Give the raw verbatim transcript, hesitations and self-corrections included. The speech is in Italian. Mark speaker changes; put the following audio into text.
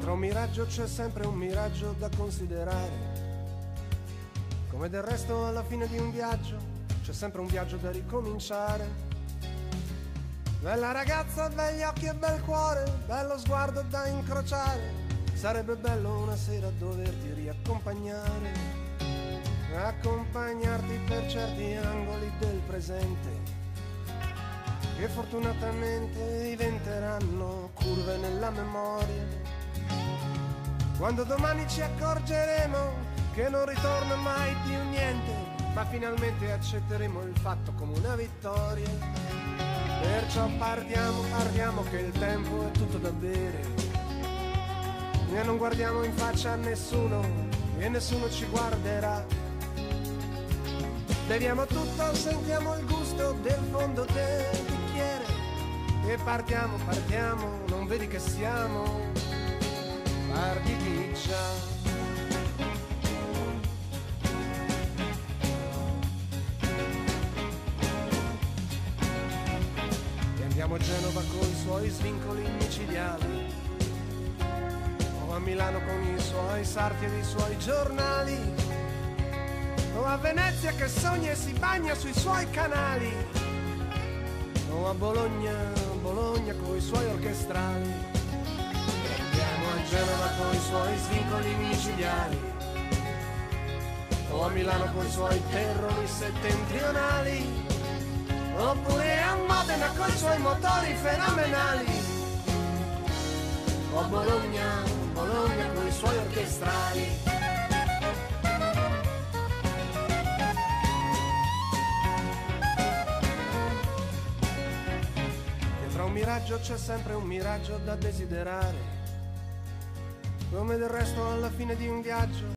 Speaker 1: Dietro a un miraggio c'è sempre un miraggio da considerare. Come del resto alla fine di un viaggio c'è sempre un viaggio da ricominciare. Bella ragazza, begli occhi e bel cuore, bello sguardo da incrociare. Sarebbe bello una sera doverti riaccompagnare, accompagnarti per certi angoli del presente che fortunatamente diventeranno curve nella memoria. Quando domani ci accorgeremo che non ritorna mai più niente, ma finalmente accetteremo il fatto come una vittoria. Perciò partiamo, partiamo che il tempo è tutto da bere e non guardiamo in faccia a nessuno e nessuno ci guarderà. Beviamo tutto, sentiamo il gusto del fondo del bicchiere e partiamo, partiamo, non vedi che siamo partiti già. Andiamo a Genova con i suoi svincoli micidiali, o a Milano con i suoi sarti e i suoi giornali, o a Venezia che sogna e si bagna sui suoi canali, o a Bologna, Bologna con i suoi orchestrali. Andiamo a Genova con i suoi svincoli micidiali, o a Milano con i suoi terrori settentrionali, oppure a Modena con i suoi motori fenomenali, o a Bologna, Bologna con i suoi orchestrali. Dietro a un miraggio c'è sempre un miraggio da desiderare, come del resto alla fine di un viaggio